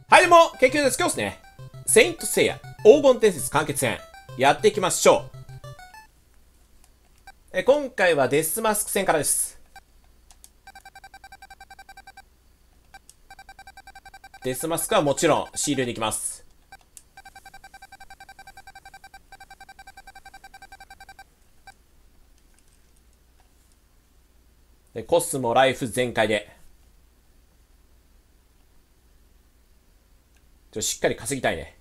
はい、どうも、研究です。今日ですね、セイントセイヤ黄金伝説完結編、やっていきましょう。今回はデスマスク戦からです。デスマスクはもちろん、シールに行きます。で、コスモライフ全開で。しっかり稼ぎたいね。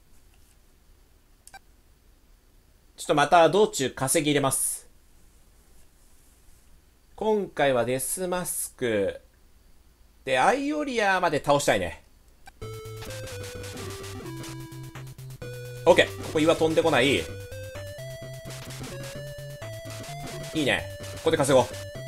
ちょっとまた道中稼ぎ入れます。今回はデスマスク。で、アイオリアまで倒したいね。オッケー。ここ岩飛んでこない。いいね。ここで稼ごう。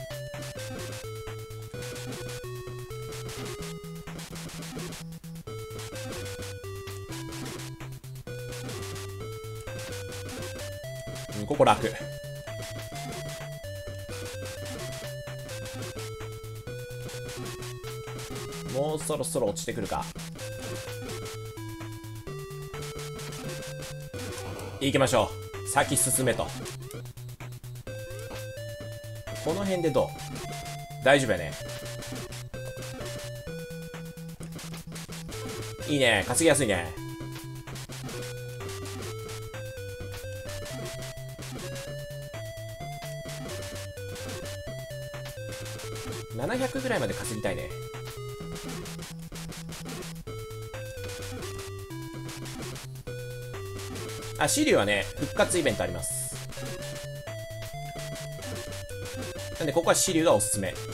ここ楽。もうそろそろ落ちてくるか。行きましょう。先進めと。この辺でどう？大丈夫やね。いいね。稼ぎやすいね。700ぐらいまで稼ぎたいね。あ、シリュウはね、復活イベントあります。なんで、ここはシリュウがおすすめ。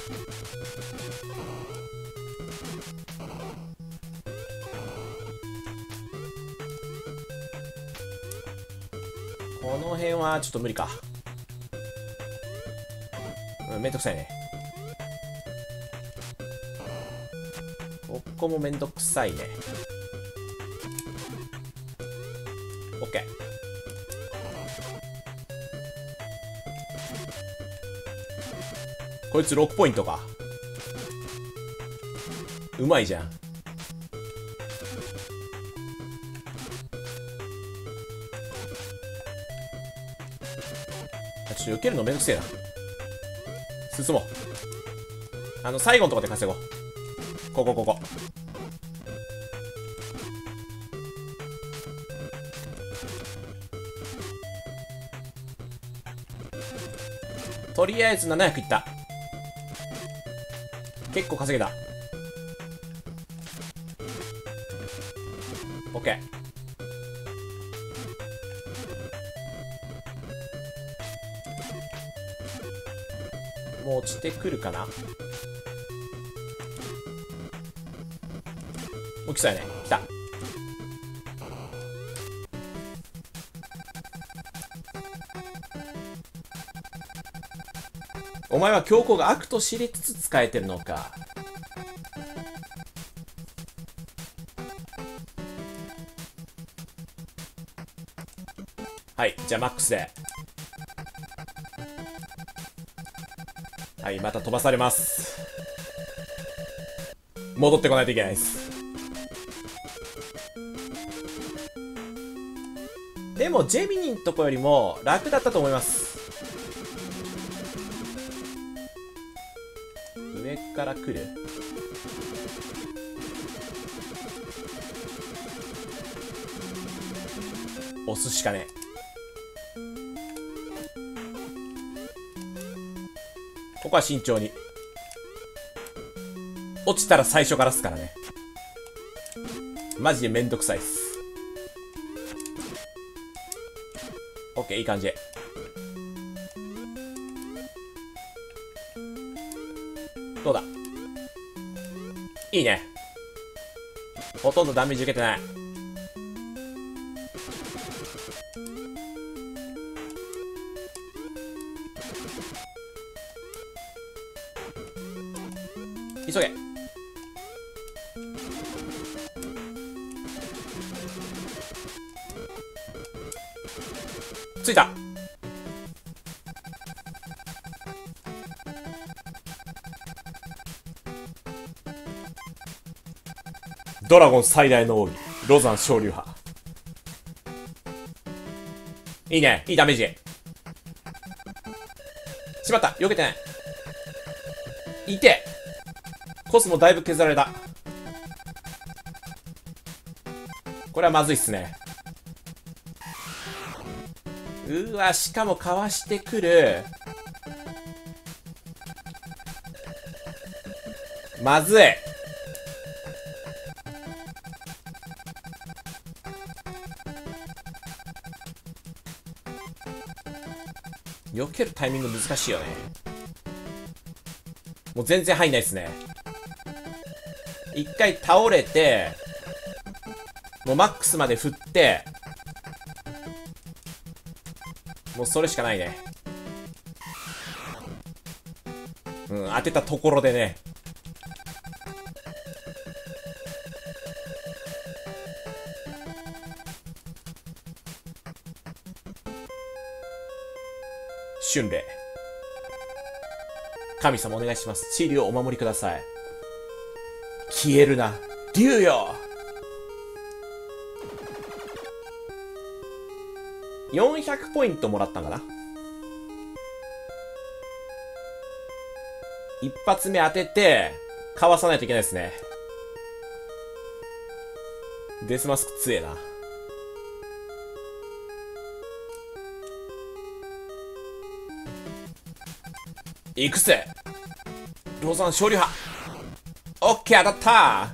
この辺はちょっと無理か。めんどくさいね。ここもめんどくさいね。オッケー。こいつ6ポイントか。うまいじゃん。ちょっと受けるのめんどくせえな。進もう。最後のとこで稼ごう。ここ。とりあえず700いった。結構稼げた。オッケー。もう落ちてくるかな。起きそうやね。来た。お前は強行が悪と知りつつ使えてるのか。はい、じゃあマックスで。はい、また飛ばされます。戻ってこないといけないです。でもジェミニンとこよりも楽だったと思います。上から来る。押すしかねえ。ここは慎重に。落ちたら最初からっすからね。マジでめんどくさいっす。オッケー、いい感じ。どうだ？いいね。ほとんどダメージ受けてない。急げ。ついた。 ドラゴン最大の奥義、ロザン昇竜派。いいね、いいダメージ。しまった、避けてない。いて、コスモだいぶ削られた。これはまずいっすね。うわ、しかもかわしてくる。まずい。避けるタイミング難しいよね。もう全然入んないっすね。一回倒れて、もうマックスまで振って、もうそれしかないね。うん、当てたところでね。春麗。神様お願いします。地理をお守りください。消えるな、竜よ。400ポイントもらったんかな。一発目当てて、かわさないといけないですね。デスマスク強えな。行くぜ、ロザン昇竜派。オッケー、当たった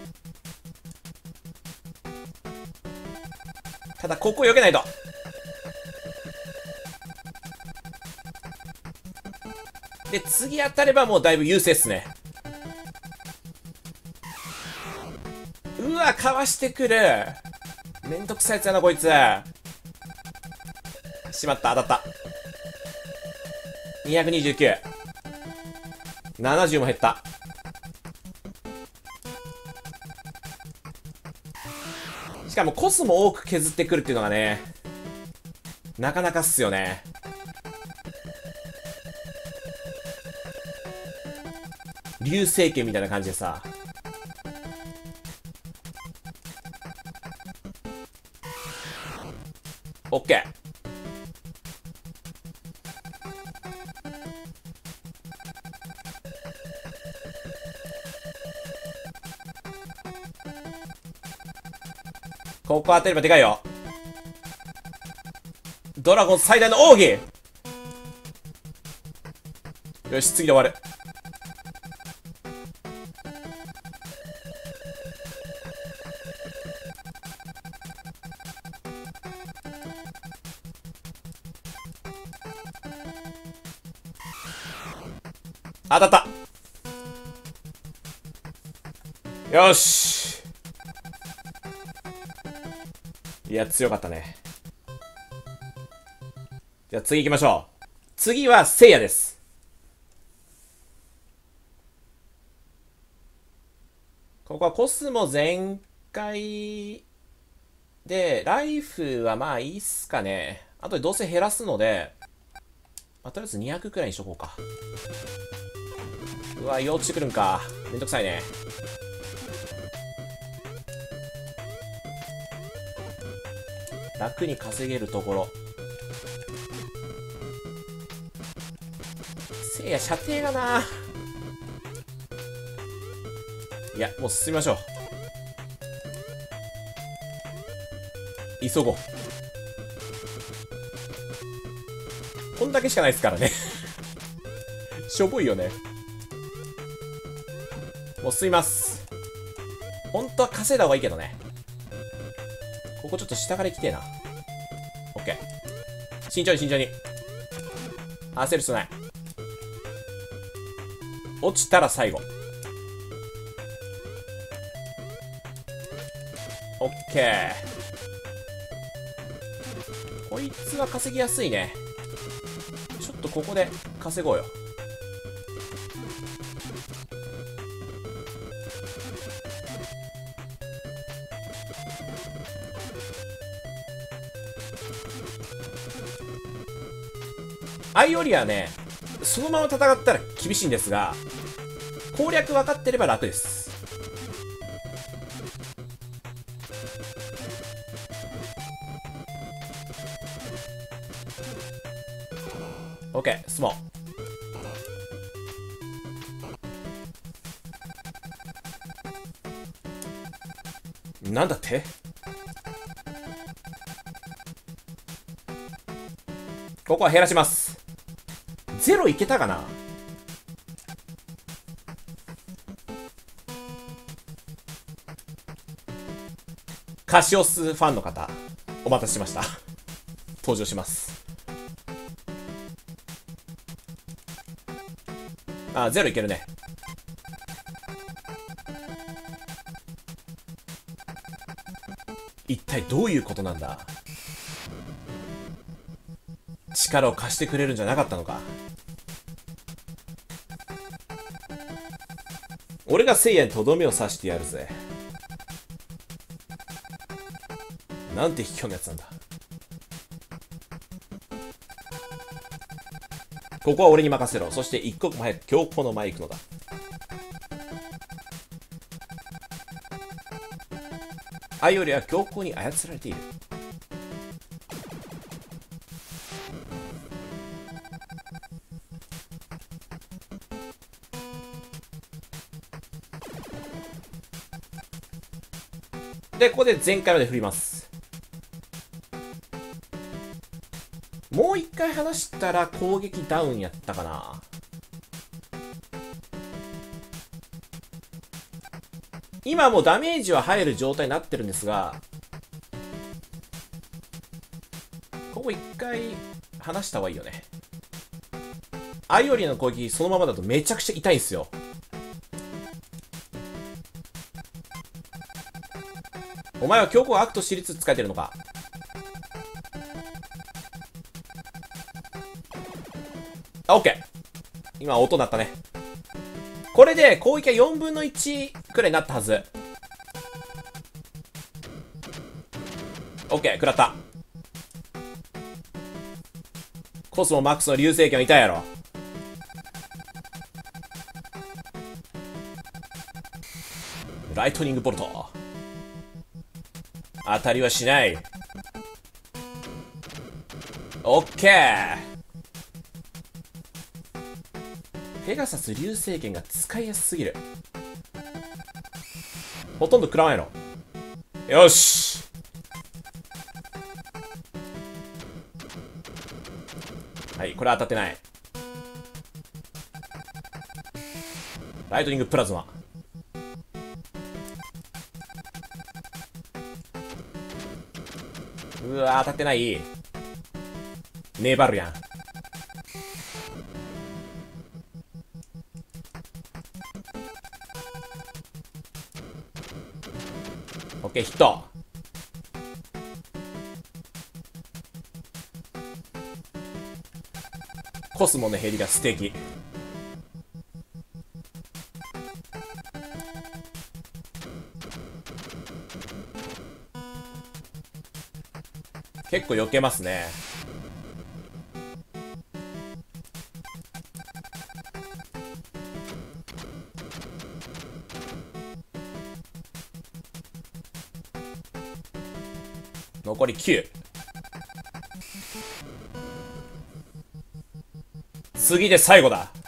ー。ただここ避けないと。で、次当たればもうだいぶ優勢っすね。うわ、かわしてくる。めんどくさいやつやなこいつ。しまった、当たった。229。70も減った。しかもコスも多く削ってくるっていうのがね、なかなかっすよね。流星剣みたいな感じでさ。オッケー。ここ当てればでかいよ。ドラゴン最大の奥義。よし、次で終わる。当たった。よし。いや、強かったね。じゃあ次行きましょう。次は聖夜です。ここはコスモ全開で、ライフはまあいいっすかね。あとでどうせ減らすので、まあ、とりあえず200くらいにしとこうか。うわ、落ちてくるんか。めんどくさいね。楽に稼げるところ。せいや、射程がな。いや、もう進みましょう。急ごう。こんだけしかないですからね。しょぼいよね。もう進みます。本当は稼いだ方がいいけどね。ここちょっと下から来てえな。オッケー。慎重に慎重に。焦る必要ない。落ちたら最後。オッケー。こいつは稼ぎやすいね。ちょっとここで稼ごうよ。アイオリアね、そのまま戦ったら厳しいんですが、攻略分かってれば楽です。 ケー、進もう。なんだって。ここは減らします。ゼロいけたかな。カシオスファンの方、お待たせしました。登場します。あ、ゼロいけるね。一体どういうことなんだ。力を貸してくれるんじゃなかったのか。俺が聖夜にとどめを刺してやるぜ。なんて卑怯なやつなんだ。ここは俺に任せろ。そして一刻も早く強行の前へ行くのだ。アイオリは強行に操られている。で、ここで全開まで振ります。もう一回離したら攻撃ダウンやったかな。今もうダメージは入る状態になってるんですが、ここ一回離した方がいいよね。アイオリの攻撃そのままだとめちゃくちゃ痛いんですよ。お前は強行悪と知りつつ使えてるのか。あ、オッケー。今音鳴ったね。これで攻撃が4分の1くらいになったはず。オッケー、食らった。コスモマックスの流星拳いたやろ。ライトニングボルト。当たりはしない。オッケー。ペガサス流星拳が使いやすすぎる。ほとんど食らわんやろ。よし。はい、これ当たってない。ライトニングプラズマ。うわ、当たってない。粘るやん。オッケー、ヒット。コスモのヘリが素敵。結構避けますね。残り9。次で最後だ。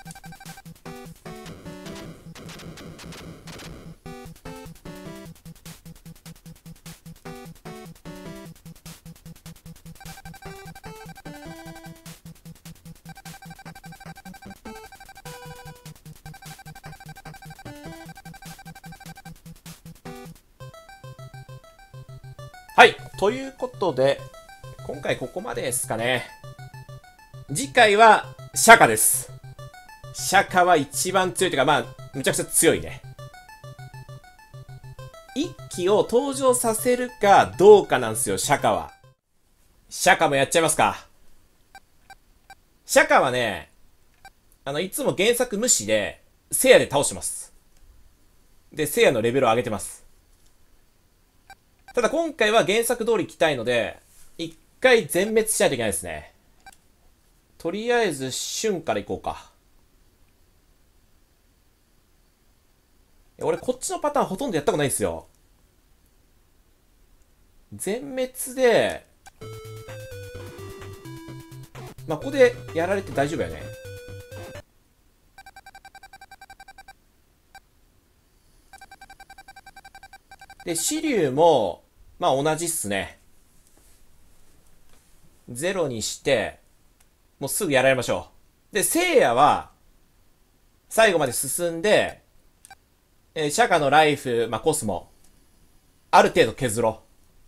はい。ということで、今回ここまでですかね。次回は、シャカです。シャカは一番強いというか、まあ、むちゃくちゃ強いね。一機を登場させるかどうかなんですよ、シャカは。シャカもやっちゃいますか。シャカはね、いつも原作無視で、聖夜で倒してます。で、聖夜のレベルを上げてます。ただ今回は原作通り来たいので、一回全滅しないといけないですね。とりあえず、旬から行こうか。俺、こっちのパターンほとんどやったことないんですよ。全滅で、 まあ、ここでやられて大丈夫やね。で、紫龍も、まあ同じっすね。ゼロにして、もうすぐやられましょう。で、聖夜は、最後まで進んで、釈迦のライフ、まあコスモ、ある程度削ろ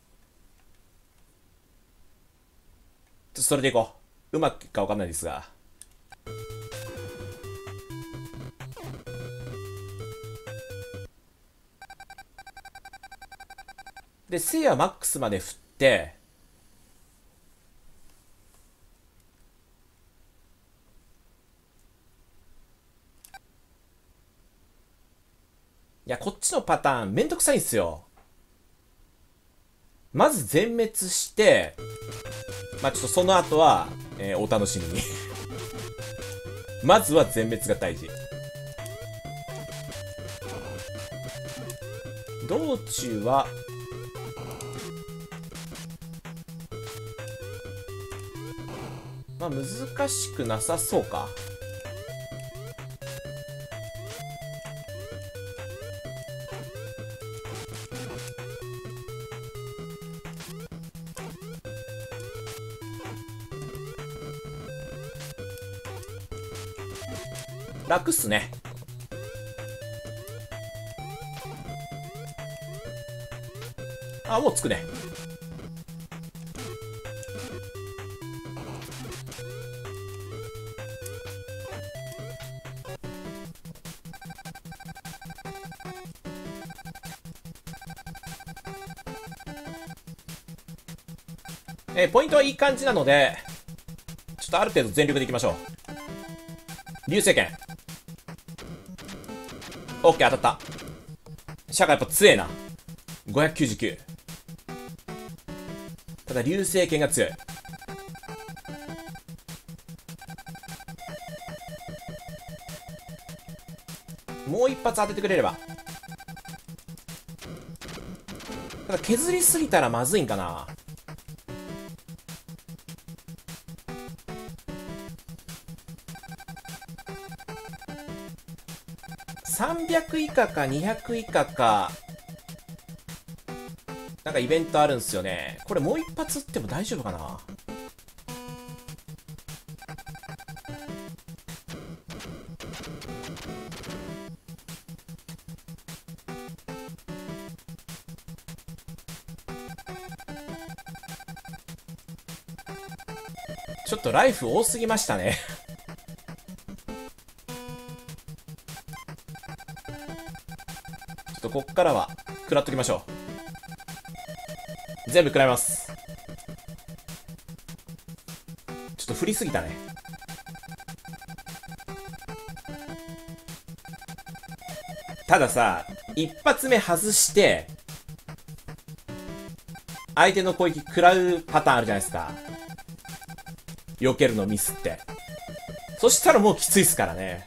う。それでいこう。うまくいくかわかんないですが。で、聖夜マックスまで振って、いや、こっちのパターンめんどくさいんすよ。まず全滅して、まあちょっとその後は、お楽しみに。まずは全滅が大事。道中は、まあ難しくなさそうか。楽っすね。あ、もうつくね。ポイントはいい感じなので、ちょっとある程度全力でいきましょう。流星剣。オッケー、当たった。シャカやっぱ強えな。599。ただ流星剣が強い。もう一発当ててくれれば。ただ削りすぎたらまずいんかな。300以下か200以下か、なんかイベントあるんすよね。これもう一発撃っても大丈夫かな。ちょっとライフ多すぎましたね。ちょっとこっからは食らっときましょう。全部食らいます。ちょっと振りすぎたね。たださ、一発目外して相手の攻撃食らうパターンあるじゃないですか。避けるのミスって。そしたらもうきついっすからね。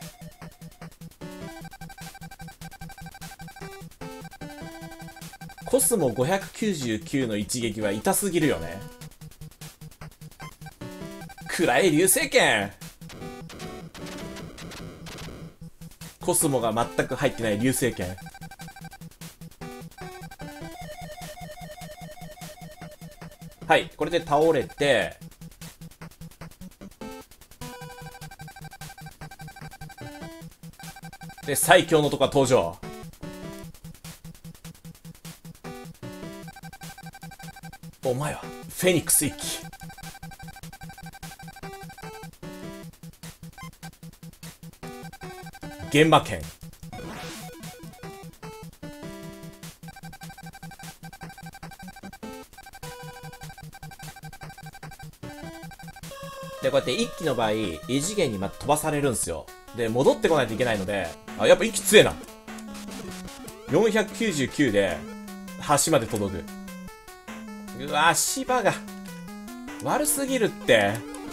コスモ599の一撃は痛すぎるよね。くらえ流星剣。コスモが全く入ってない流星剣。はい、これで倒れて、で、最強のとこが登場。お前はフェニックス一騎。現場剣。で、こうやって一騎の場合、異次元にまた飛ばされるんですよ。で、戻ってこないといけないので、あ、やっぱ一騎強えな。499で、端まで届く。うわ、足場が、悪すぎるって。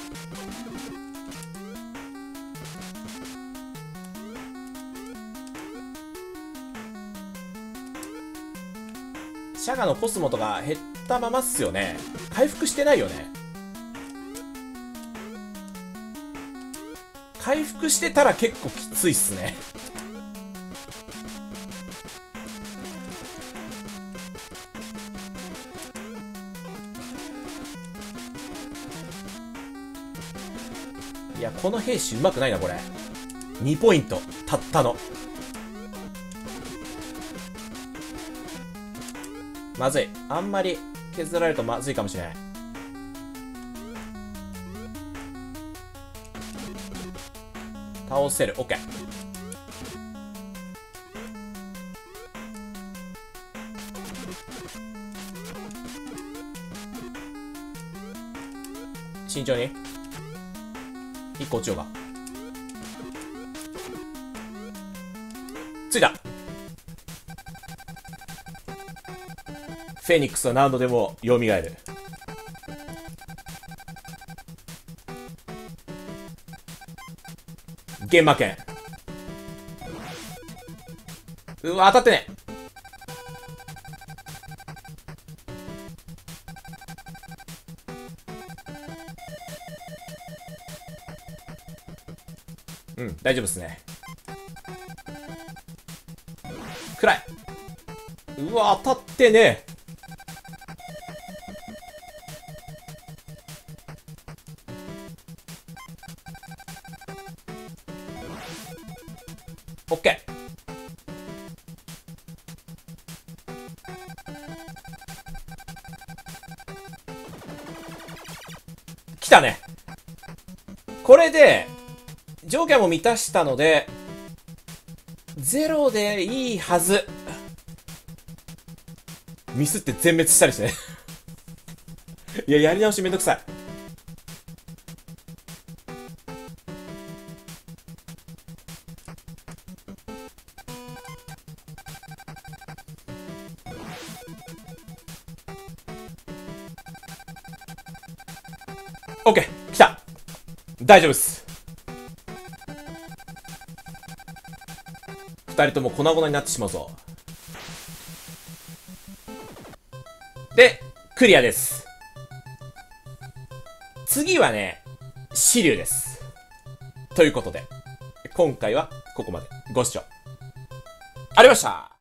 シャガのコスモとか減ったままっすよね。回復してないよね。 回復してたら結構きついっすね。いや、この兵士うまくないな、これ。2ポイント。たったの。まずい。あんまり削られるとまずいかもしれない。倒せる。オッケー。慎重に。1個落ちようが。ついた。フェニックスは何度でも蘇る。現場剣。うわ、当たってね。うん、大丈夫っすね。暗い。うわ、当たってね。オッケー。来たね。これで、条件も満たしたので、0でいいはず。ミスって全滅したりしてね。いや、やり直しめんどくさい。オッケー、来た。大丈夫っす。2人とも粉々になってしまうぞ。で、クリアです。次はね、紫龍です。ということで、今回はここまで。ご視聴ありがとうございました。